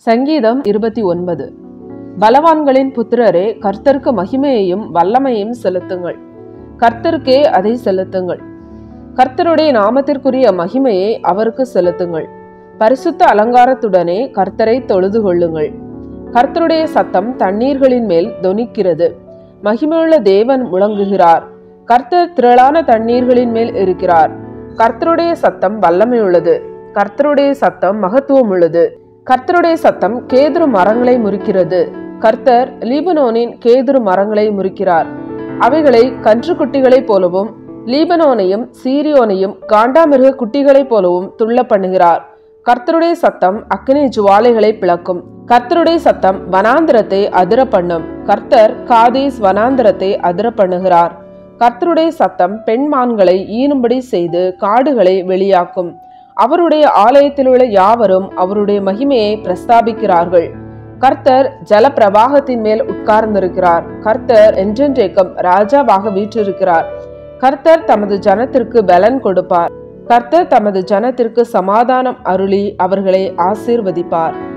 சங்கீதம் 29. பலவான்களின் புத்திரரே, கர்த்தருக்கு மகிமையையும் வல்லமையும் செலுத்துங்கள். கர்த்தருக்கே அதை செலுத்துங்கள். கர்த்தருடைய நாமத்திற்குரிய மகிமையை அவருக்கு செலுத்துங்கள். பரிசுத்த அலங்காரத்துடனே கர்த்தரை தொழுது கொள்ளுங்கள். கர்த்தருடைய சத்தம் தண்ணீர்களின் மேல் தொனிக்கிறது. மகிமையுள்ள தேவன் முழங்குகிறார். கர்த்தர் திரளான தண்ணீர்களின் மேல் இருக்கிறார். கர்த்தருடைய சத்தம் வல்லமையுள்ளது. கர்த்தருடைய சத்தம் மகத்துவம் உள்ளது. கர்த்தருடைய சத்தம் கேதுரு மரங்களை முறிக்கிறது. கர்த்தர் லீபனோனின் கேதுரு மரங்களை முறிக்கிறார். அவைகளை கன்றுக்குட்டிகளைப் போலவும் லீபனோனையும் சீரியோனையும் காண்டாமிருக குட்டிகளைப் போலவும் துள்ள பண்ணுகிறார். கர்த்தருடைய சத்தம் அக்கினி ஜுவாலைகளை பிளக்கும். கர்த்தருடைய சத்தம் வனாந்திரத்தை அதிர பண்ணும். கர்த்தர் காதேஸ் வனாந்திரத்தை அதிர பண்ணுகிறார். கர்த்தருடைய சத்தம் பெண்மான்களை ஈனும்படி செய்து காடுகளை வெளியாக்கும். அவருடைய ஆலயத்தில் உள்ள யாவரும் அவருடைய மகிமையை பிரஸ்தாபிக்கிறார்கள். கர்த்தர் ஜல பிரவாகத்தின் மேல் உட்கார்ந்திருக்கிறார். கர்த்தர் என்றென்றைக்கும் ராஜாவாக வீற்றிருக்கிறார். கர்த்தர் தமது ஜனத்திற்கு பலன் கொடுப்பார். கர்த்தர் தமது ஜனத்திற்கு சமாதானம் அருளி அவர்களை ஆசீர்வதிப்பார்.